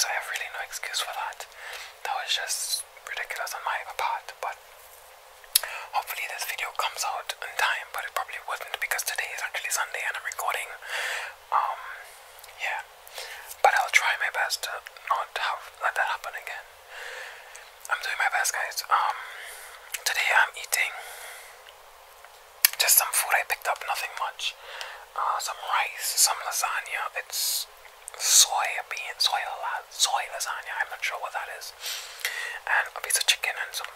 excuse. I have really no excuse for that. That was just ridiculous on my part, but hopefully this video comes out in time, but it probably wouldn't because today is actually Sunday and I'm recording. Yeah. But I'll try my best to not let that happen again. I'm doing my best, guys. Today I'm eating just some food I picked up, nothing much. Some rice, some lasagna. It's soy lasagna. I'm not sure what that is. And a piece of chicken and some.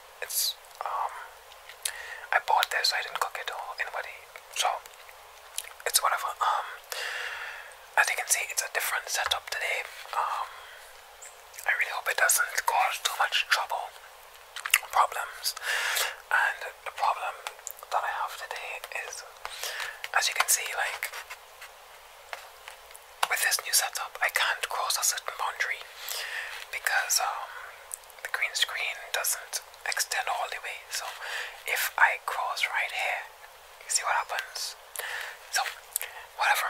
I bought this. I didn't cook it or anybody. So it's whatever. As you can see, it's a different setup today. I really hope it doesn't cause too much problems. And the problem that I have today is, as you can see, like, with this new setup, I can't cross a certain boundary because the green screen doesn't extend all the way. So if I cross right here, you see what happens. So whatever.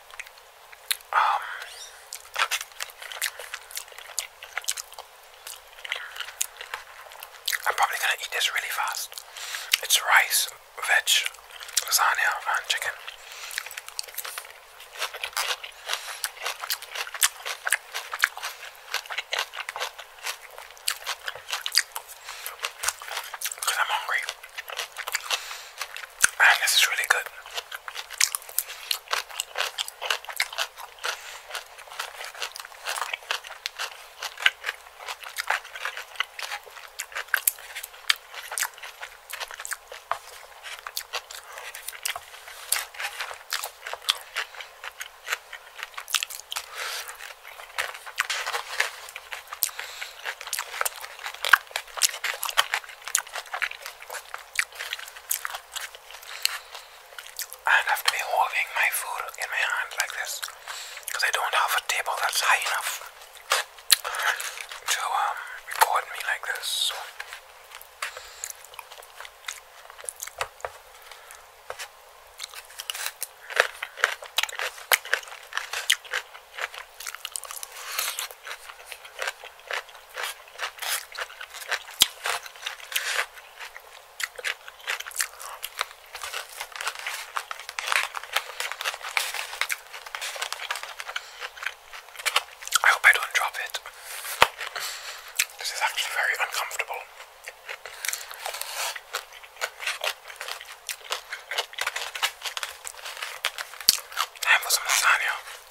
I'm probably gonna eat this really fast. It's rice, veg, lasagna, and chicken. Because I'm hungry. And this is really good. And I have to be holding my food in my hand like this because I don't have a table that's high enough to record me like this. So I hope I don't drop it. This is actually very uncomfortable. Time for some lasagna.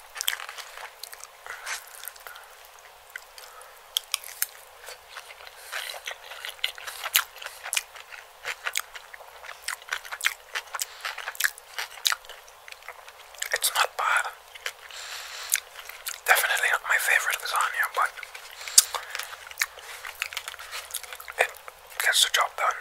It's not bad. Definitely not my favorite lasagna, but it gets the job done.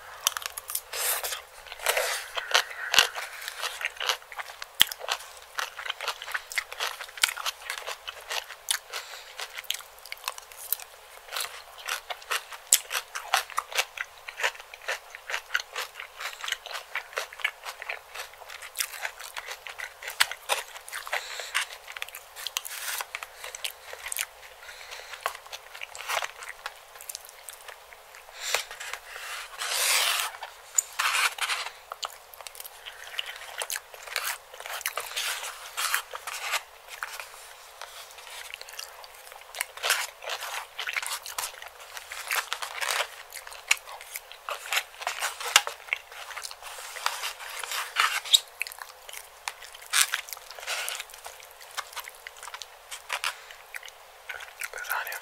Lasagna.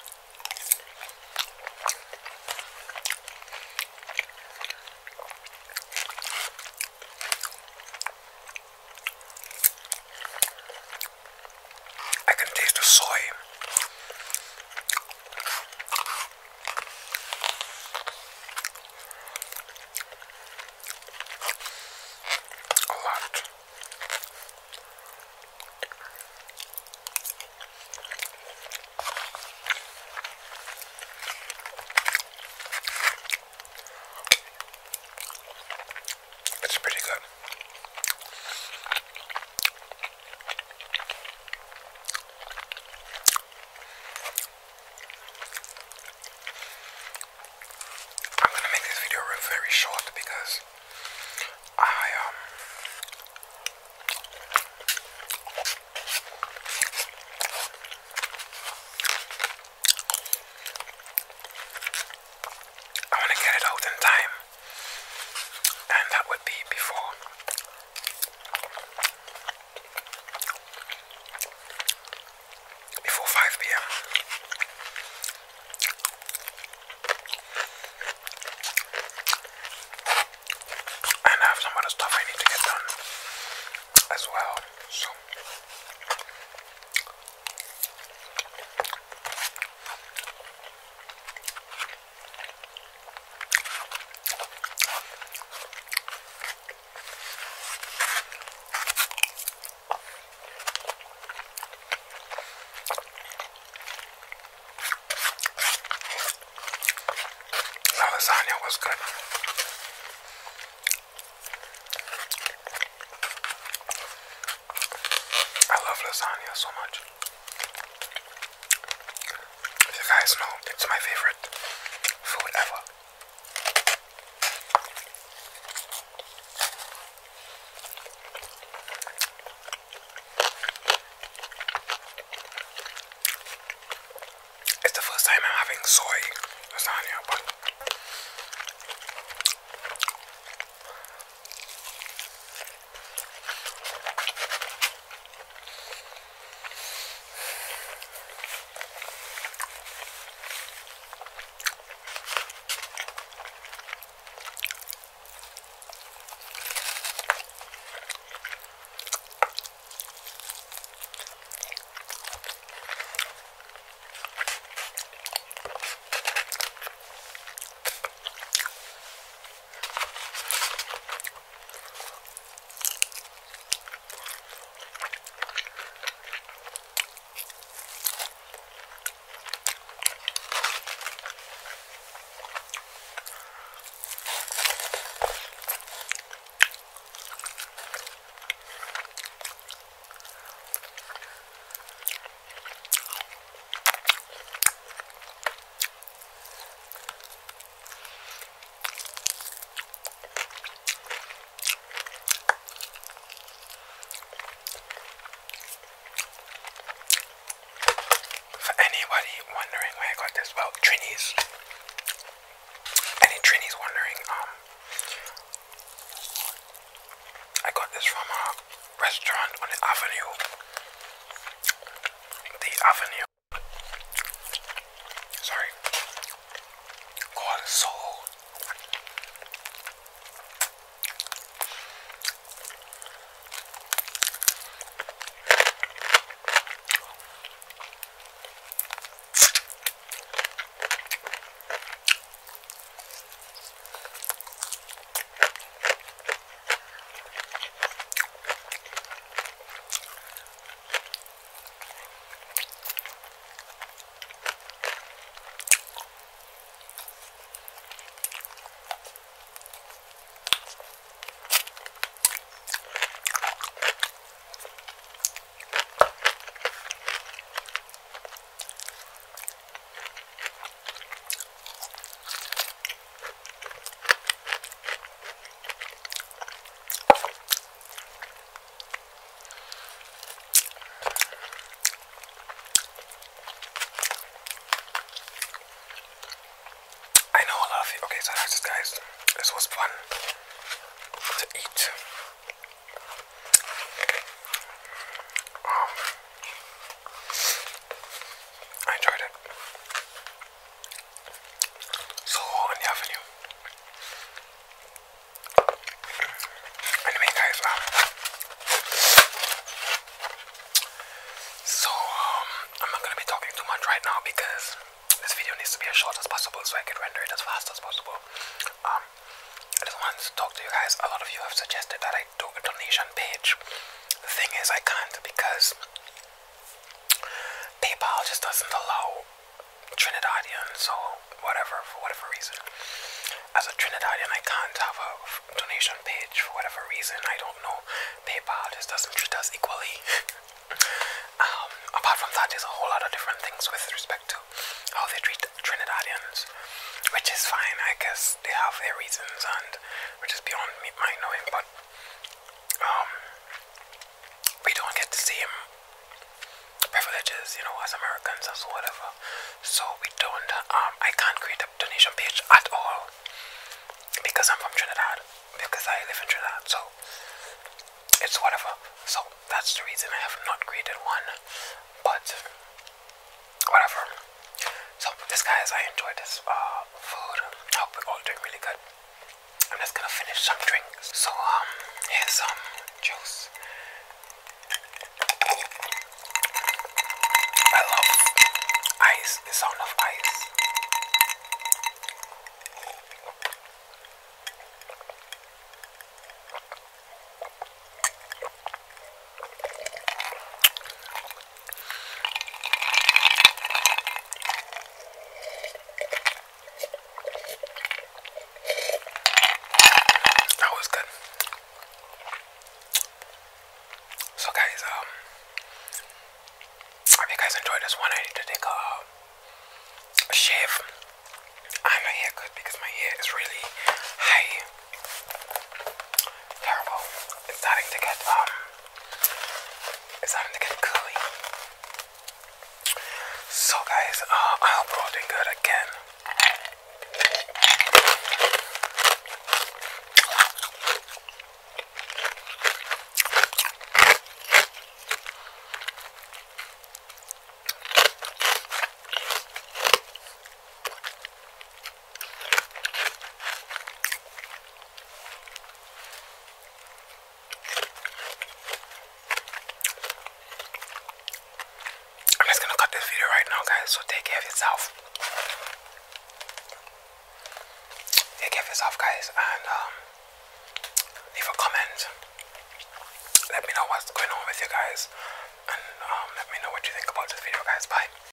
I can taste the soy. A lot. It's pretty good. short because I want to get it out in time, and that would be before 5 p.m. And I have some other stuff I need to get done as well, so the lasagna was good. I love lasagna so much. As you guys know, it's my favorite food ever. It's the first time I'm having soy lasagna, but for anybody wondering where I got this, well, Trini's. Any Trini's wondering, I got this from a restaurant on the avenue. Sorry. Called Soul. Okay, so that's it, guys. This was fun to eat. I enjoyed it. So on the avenue. Anyway, guys, I'm not gonna be talking too much right now because this video needs to be as short as possible so I can render it as fast as possible. I just wanted to talk to you guys. A lot of you have suggested that I do a donation page. The thing is, I can't because PayPal just doesn't allow Trinidadians, so whatever, for whatever reason. As a Trinidadian, I can't have a donation page for whatever reason. I don't know. PayPal just doesn't treat us equally. Apart from that, there's a whole lot of different things with respect to how they treat Trinidadians. which is fine. I guess they have their reasons, and which is beyond me, my knowing. But we don't get the same privileges, you know, as Americans as whatever. So we don't. I can't create a donation page at all because I'm from Trinidad. Because I live in Trinidad, so it's whatever. So that's the reason I have not created one. But whatever. So this, guys, I enjoyed this food. I hope we're all doing really good. I'm just gonna finish some drinks. So here's some juice. I love ice, the sound of ice. That was good. So guys, I hope you guys enjoyed this one. I need to take a shave and a haircut because my hair is really high. Terrible. It's starting to get curly. So guys, I hope we're all doing good again. I'm just gonna cut this video right now, guys, so take care of yourself. Take care of yourself, guys, and leave a comment. Let me know what's going on with you guys, and let me know what you think about this video, guys. Bye.